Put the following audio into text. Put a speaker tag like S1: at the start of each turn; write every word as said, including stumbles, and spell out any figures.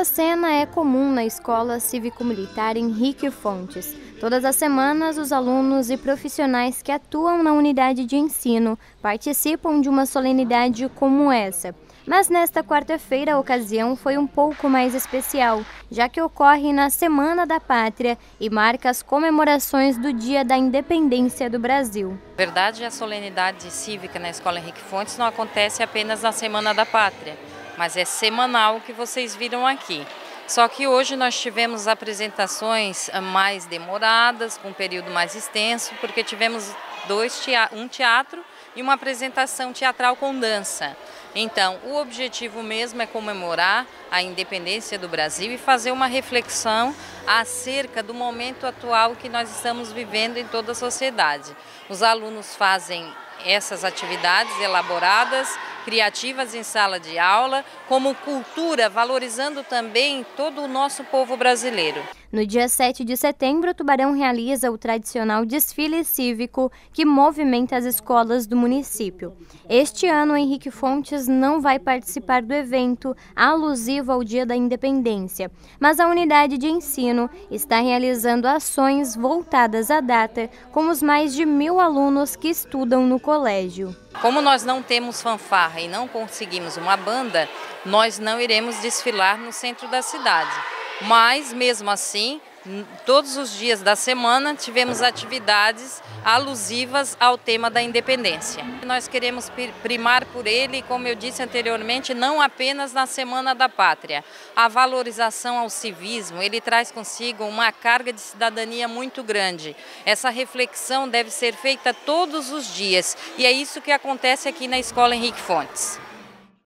S1: cena é comum na Escola Cívico-Militar Henrique Fontes. Todas as semanas, os alunos e profissionais que atuam na unidade de ensino participam de uma solenidade como essa. Mas nesta quarta-feira a ocasião foi um pouco mais especial, já que ocorre na Semana da Pátria e marca as comemorações do Dia da Independência do Brasil.
S2: Na verdade, a solenidade cívica na Escola Henrique Fontes não acontece apenas na Semana da Pátria, mas é semanal que vocês viram aqui. Só que hoje nós tivemos apresentações mais demoradas, com um período mais extenso, porque tivemos dois teatro, um teatro e uma apresentação teatral com dança. Então, o objetivo mesmo é comemorar a independência do Brasil e fazer uma reflexão acerca do momento atual que nós estamos vivendo em toda a sociedade. Os alunos fazem essas atividades elaboradas, criativas em sala de aula, como cultura, valorizando também todo o nosso povo brasileiro.
S1: No dia sete de setembro, Tubarão realiza o tradicional desfile cívico que movimenta as escolas do município. Este ano, Henrique Fontes não vai participar do evento alusivo ao Dia da Independência, mas a unidade de ensino está realizando ações voltadas à data com os mais de mil alunos que estudam no colégio.
S2: Como nós não temos fanfarra e não conseguimos uma banda, nós não iremos desfilar no centro da cidade. Mas, mesmo assim, todos os dias da semana tivemos atividades alusivas ao tema da independência. Nós queremos primar por ele, como eu disse anteriormente, não apenas na Semana da Pátria. A valorização ao civismo, ele traz consigo uma carga de cidadania muito grande. Essa reflexão deve ser feita todos os dias e é isso que acontece aqui na Escola Henrique Fontes.